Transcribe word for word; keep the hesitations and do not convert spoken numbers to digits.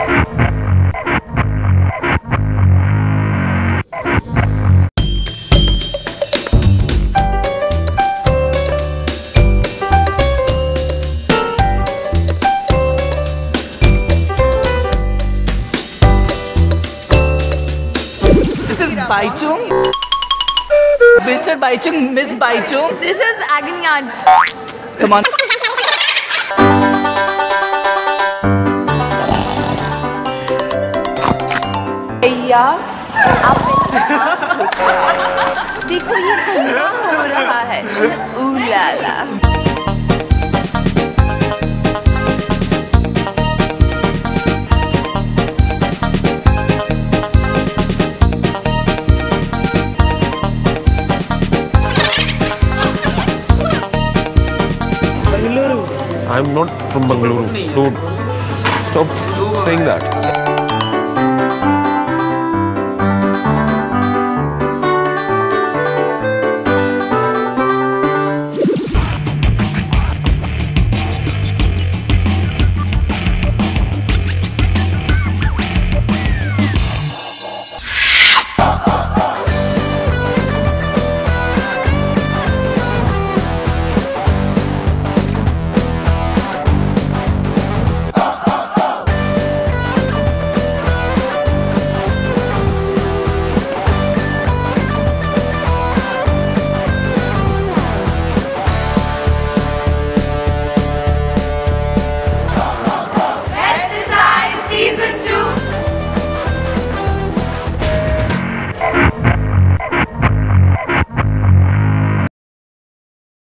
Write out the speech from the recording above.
This is Baichung. Mister Baichung, Miss Baichung. This is agony aunt. Come on. भैया आप देखो ये गंदा हो रहा है। उलाला। I'm not from Bangalore. Dude, stop saying that.